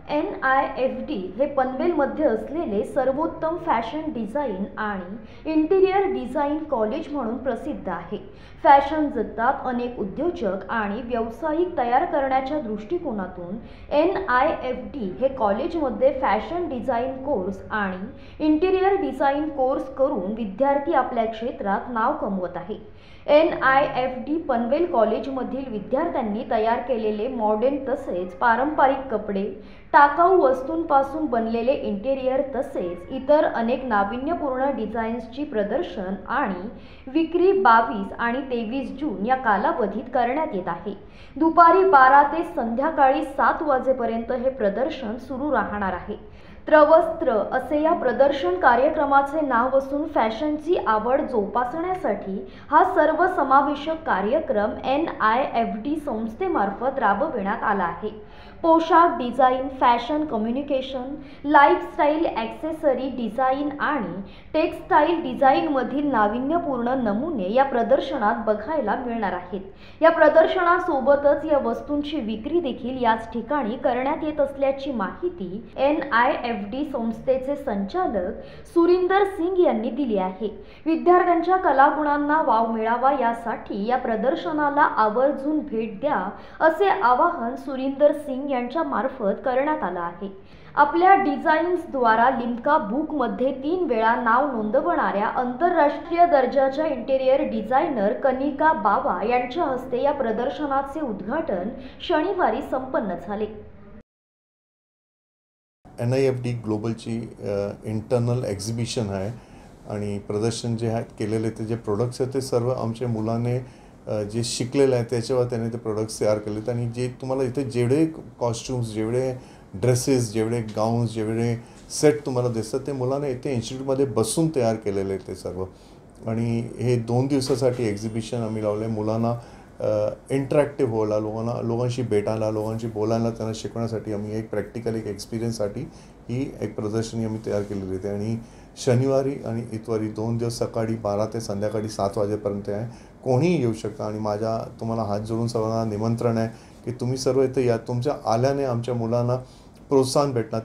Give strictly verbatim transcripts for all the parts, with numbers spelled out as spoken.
N I F D हे पनवेलमध्ये असलेले सर्वोत्तम फॅशन डिझाईन आणि इंटिरियर डिझाईन कॉलेज म्हणून प्रसिद्ध आहे. फॅशन जगतात अनेक उद्योजक आणि व्यावसायिक तयार करण्याच्या दृष्टिकोनातून एन आय एफ डी हे कॉलेजमध्ये फॅशन डिझाईन कोर्स आणि इंटिरियर डिझाईन कोर्स करून विद्यार्थी आपल्या क्षेत्रात नाव कमवत आहे. N I F D Panvel कॉलेजमधील विद्यार्थ्यांनी तयार केलेले मॉडर्न तसेच पारंपरिक कपडे, टाकाऊ वस्तूंपासून बनलेले इंटेरियर तसेच इतर अनेक नाविन्यपूर्ण डिझाईन्सची प्रदर्शन आणि विक्री बावीस आणि तेवीस जून या कालावधीत करण्यात येत आहे. दुपारी बारा ते संध्याकाळी सात वाजेपर्यंत हे प्रदर्शन सुरू राहणार आहे. त्रवस्त्र असे या प्रदर्शन कार्यक्रमाचे नाव असून फॅशनची आवड जोपासण्यासाठी हा सर्वसमावेशक कार्यक्रम एन आय एफ डी संस्थेमार्फत राबविण्यात आला आहे. पोशाख design, fashion communication, lifestyle accessory design आणि टेक्स्टाईल डिझाईनमधील नाविन्यपूर्ण नमुने या प्रदर्शनात बघायला मिळणार आहेत. या प्रदर्शनासोबतच या वस्तूंची विक्री देखील याच ठिकाणी करण्यात येत असल्याची माहिती एन आय एफ डी संस्थेचे संचालक सुरिंदर सिंग यांनी दिली आहे. विद्यार्थ्यांच्या कलागुणांना वाव मिळावा यासाठी या प्रदर्शनाला आवर्जून भेट द्या असे आवाहन सुरिंदर सिंग यांच्या मार्फत करण्यात आलं आहे. आपल्या डिझाईन्सद्वारा लिम्का बुकमध्ये तीन वेळा नाव नोंदवणाऱ्या आंतरराष्ट्रीय दर्जाच्या इंटेरियर डिझायनर कनिका बावा यांच्या हस्ते या प्रदर्शनाचे उद्घाटन शनिवारी संपन्न झाले. एन आय एफ डी ग्लोबलची इंटरनल एक्झिबिशन आहे आणि प्रदर्शन जे आहेत केलेले ते जे प्रोडक्ट्स आहेत ते सर्व आमच्या मुलाने जे शिकलेलं आहे त्याच्यावर त्याने ते प्रोडक्ट्स तयार केलेत आणि जे तुम्हाला इथे जेवढे कॉस्ट्युम्स, जेवढे ड्रेसेस, जेवढे गाऊन्स, जेवढे सेट तुम्हाला दिसतात ते मुलाने इथे इन्स्टिट्यूटमध्ये बसून तयार केलेले आहेत ते सर्व. आणि हे दोन दिवसासाठी एक्झिबिशन आम्ही लावलं आहे मुलांना इंटरॅक्टिव्ह व्हायला, लोकांना लोकांशी भेटायला, लोकांशी बोलायला, त्यांना शिकवण्यासाठी आम्ही एक प्रॅक्टिकल एक एक्सपिरियन्ससाठी ही एक प्रदर्शनी आम्ही तयार केलेली होती. आणि शनिवारी आणि इतवारी दोन दिवस सकाळी बारा ते संध्याकाळी सात वाजेपर्यंत आहे. कोणीही येऊ शकतं आणि माझ्या तुम्हाला हात जोडून सर्वांना निमंत्रण आहे की तुम्ही सर्व इथे या. तुमच्या आल्याने आमच्या मुलांना प्रोत्साहन भेटणार,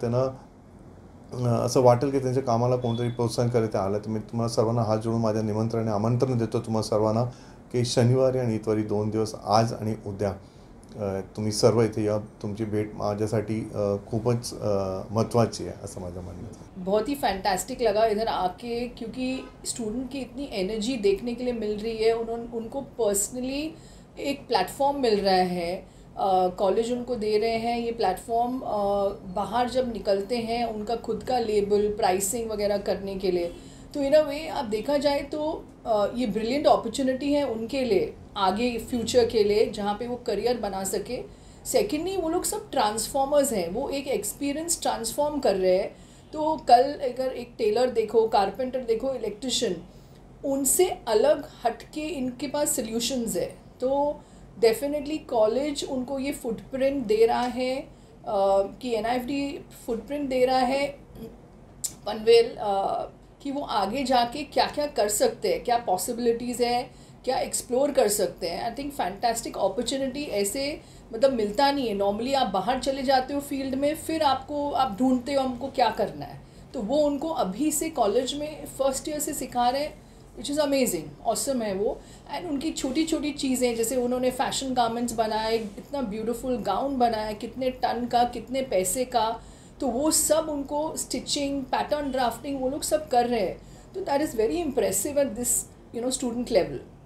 त्यांना असं वाटेल की त्यांच्या कामाला कोणतरी प्रोत्साहन करत आलं. तर मी तुम्हाला सर्वांना हात जोडून माझ्या निमंत्रणाने आमंत्रण देतो तुम्हाला सर्वांना की शनिवारी आणि इतवारी दोन दिवस आज आणि उद्या तुम्ही सर्व इथे या. तुमची भेट माझ्यासाठी खूपच महत्त्वाची है ऐसा माझा मानना है. बहुत ही फैंटास्टिक लगा इधर आके, क्योंकि स्टूडेंट की इतनी एनर्जी देखने के लिए मिल रही है. उन्होंने उनको पर्सनली एक प्लेटफॉर्म मिल रहा है, कॉलेज उनको दे रहे हैं ये प्लेटफॉर्म. बाहर जब निकलते हैं उनका खुद का लेबल, प्राइसिंग वगैरह करने के लिए, तो इन अ वे आप देखा जाए तो ये ब्रिलियंट अपॉर्चुनिटी है उनके लिए आगे फ्यूचर के लिए, जहाँ पे वो करियर बना सके. सेकेंडली वो लोग सब ट्रांसफॉर्मर्स हैं, वो एक एक्सपीरियंस ट्रांसफॉर्म कर रहे हैं. तो कल अगर एक टेलर देखो, कारपेंटर देखो, इलेक्ट्रिशियन, उनसे अलग हटके इनके पास सल्यूशंस है. तो डेफिनेटली कॉलेज उनको ये फुटप्रिंट दे रहा है कि N I F D footprint दे रहा है पनवेल, कि वो आगे जाके क्या क्या कर सकते हैं, क्या पॉसिबिलिटीज़ है, क्या एक्सप्लोर कर सकते हैं. आई थिंक फैंटास्टिक अपॉर्चुनिटी ऐसे मतलब मिलता नहीं है. नॉर्मली आप बाहर चले जाते हो फील्ड में, फिर आपको आप ढूंढते हो हमको क्या करना है. तो वो उनको अभी से कॉलेज में फर्स्ट ईयर से सिखा रहे हैं, विच इज़ अमेजिंग, ऑसम है वो. एंड उनकी छोटी छोटी चीज़ें, जैसे उन्होंने फैशन गारमेंट्स बनाए, इतना ब्यूटीफुल गाउन बनाया, कितने टन का, कितने पैसे का, तो वो सब उनको स्टिचिंग, पैटर्न ड्राफ्टिंग वो लोग सब कर रहे हैं. तो that is very impressive at this you know student level.